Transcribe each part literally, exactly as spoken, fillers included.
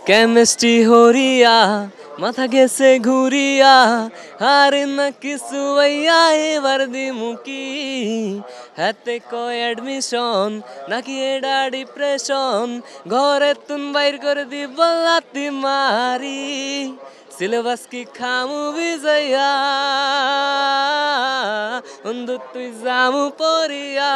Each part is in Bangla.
কেমিস্ট্রি হরিয়া মাথা গেছে ঘুরিয়া আর না কিছু আইয়া এবার দিমুকি হাতে কয় অ্যাডমিশন নাকি এটা ডিপ্রেশন ঘরে তুন বাইর করে দিব লাতি মারি সিলেবাস কি খামু বিজয়া বন্ধু তুই জামু পড়িয়া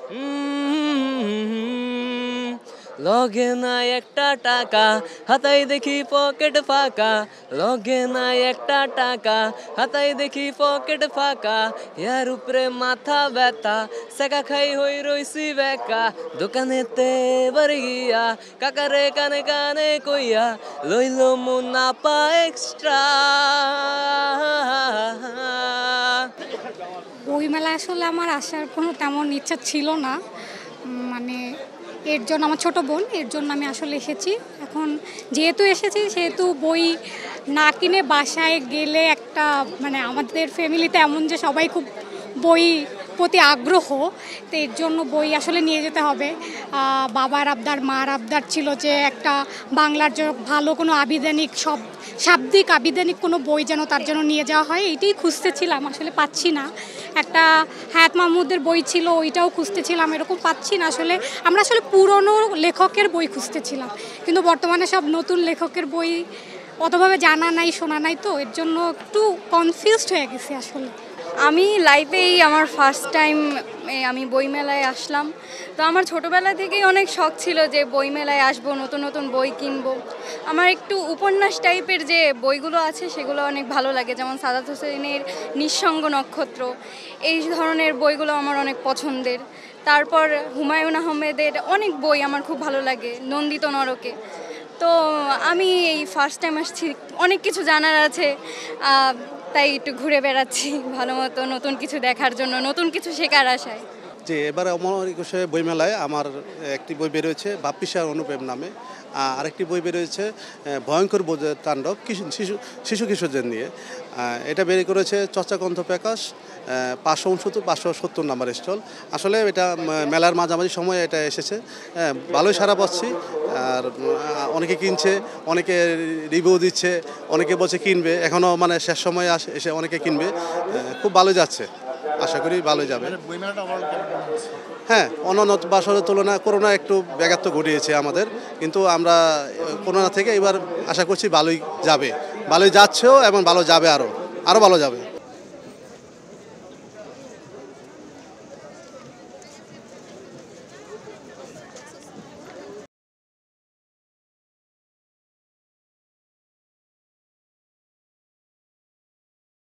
লগে নাই একটা টাকা হাতাই দেখি পকেট ফাঁকা লগে নাই একটা টাকা হাতাই দেখি পকেট ফাঁকা ইয়ার উপরে মাথা ব্যথা সেকা খাই হই রইছি বেকা দোকানেতে বাড়ি গিয়া কাকারে কানে কানে কইয়া লইল মুনাফা এক্সট্রা। বইমেলা আসলে আমার আসার কোনো তেমন ইচ্ছা ছিল না, মানে এর জন্য আমার ছোট বোন এর জন্য আমি আসলে এসেছি। এখন যেহেতু এসেছি সেহেতু বই না কিনে বাসায় গেলে একটা মানে আমাদের ফ্যামিলিতে এমন যে সবাই খুব বই প্রতি আগ্রহ, তো এর জন্য বই আসলে নিয়ে যেতে হবে। বাবার আবদার মার আবদার ছিল যে একটা বাংলার যে ভালো কোনো আবিধানিক সব শাব্দিক আবিধানিক কোনো বই যেন তার জন্য নিয়ে যাওয়া হয়, এইটাই খুঁজতেছিলাম, আসলে পাচ্ছি না। একটা হায়াত মাহমুদের বই ছিল ওইটাও খুঁজতেছিলাম, এরকম পাচ্ছি না। আসলে আমরা আসলে পুরনো লেখকের বই খুঁজতেছিলাম, কিন্তু বর্তমানে সব নতুন লেখকের বই অতভাবে জানা নাই শোনা নাই, তো এর জন্য একটু কনফিউজড হয়ে গেছি আসলে। আমি লাইফেই আমার ফার্স্ট টাইম আমি বইমেলায় আসলাম। তো আমার ছোটোবেলা থেকেই অনেক শখ ছিল যে বইমেলায় আসবো, নতুন নতুন বই কিনবো। আমার একটু উপন্যাস টাইপের যে বইগুলো আছে সেগুলো অনেক ভালো লাগে, যেমন সাদাত হোসেনের নিঃসঙ্গ নক্ষত্র, এই ধরনের বইগুলো আমার অনেক পছন্দের। তারপর হুমায়ুন আহমেদের অনেক বই আমার খুব ভালো লাগে, নন্দিত নরকে। তো আমি এই ফার্স্ট টাইম আসছি, অনেক কিছু জানার আছে, তাই একটু ঘুরে বেড়াচ্ছি ভালো মতো, নতুন কিছু দেখার জন্য, নতুন কিছু শেখার আশায়। যে এবারে অমর একুশে বইমেলায় আমার একটি বই বেরোয়েছে বাপ্পিসার অনুপেম নামে, আরেকটি বই বেরোয়েছে ভয়ঙ্কর বোঝের তাণ্ডব শিশু শিশু কিশোরদের নিয়ে। এটা বের করেছে চর্চাকণ্ঠ প্রকাশ, পাঁচশো উনসত্তর পাঁচশো সত্তর নাম্বার স্টল। আসলে এটা মেলার মাঝামাঝি সময়ে এটা এসেছে, ভালোই সারা পাচ্ছি। আর অনেকে কিনছে, অনেকে রিভিউ দিচ্ছে, অনেকে বলছে কিনবে, এখনও মানে শেষ সময়ে আসে এসে অনেকে কিনবে, খুব ভালো যাচ্ছে, আশা করি ভালো যাবে। হ্যাঁ, অন্যান্য বছরের তুলনায় করোনা একটু ব্যাঘাত ঘটিয়েছে আমাদের, কিন্তু আমরা করোনা থেকে এবার আশা করছি ভালোই যাবে, ভালোই যাচ্ছেও এবং ভালো যাবে, আরও আরও ভালো যাবে।